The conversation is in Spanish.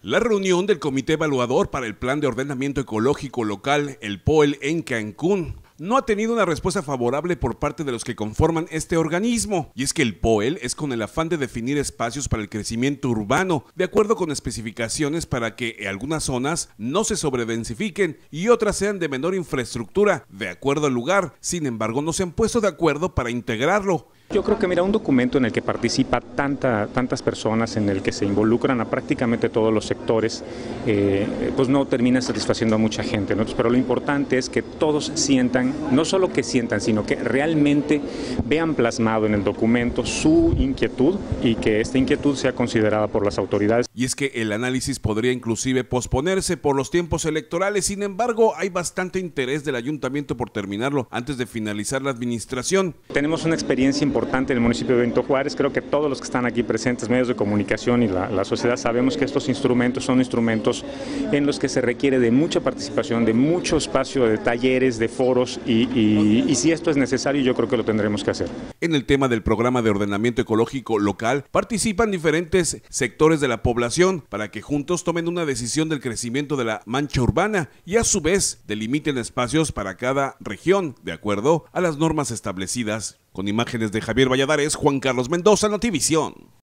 La reunión del Comité Evaluador para el Plan de Ordenamiento Ecológico Local, el POEL, en Cancún, no ha tenido una respuesta favorable por parte de los que conforman este organismo. Y es que el POEL es con el afán de definir espacios para el crecimiento urbano, de acuerdo con especificaciones para que algunas zonas no se sobredensifiquen y otras sean de menor infraestructura, de acuerdo al lugar. Sin embargo, no se han puesto de acuerdo para integrarlo. Yo creo que, mira, un documento en el que participa tantas personas, en el que se involucran a prácticamente todos los sectores, pues no termina satisfaciendo a mucha gente, ¿no? Pero lo importante es que todos sientan, no solo que sientan, sino que realmente vean plasmado en el documento su inquietud y que esta inquietud sea considerada por las autoridades. Y es que el análisis podría inclusive posponerse por los tiempos electorales. Sin embargo, hay bastante interés del ayuntamiento por terminarlo antes de finalizar la administración. Tenemos una experiencia importante en el municipio de Benito Juárez. Creo que todos los que están aquí presentes, medios de comunicación y la sociedad, sabemos que estos instrumentos son instrumentos en los que se requiere de mucha participación, de mucho espacio, de talleres, de foros y si esto es necesario, yo creo que lo tendremos que hacer. En el tema del programa de ordenamiento ecológico local, participan diferentes sectores de la población para que juntos tomen una decisión del crecimiento de la mancha urbana y a su vez delimiten espacios para cada región, de acuerdo a las normas establecidas. Con imágenes de Javier Valladares, Juan Carlos Mendoza, Notivisión.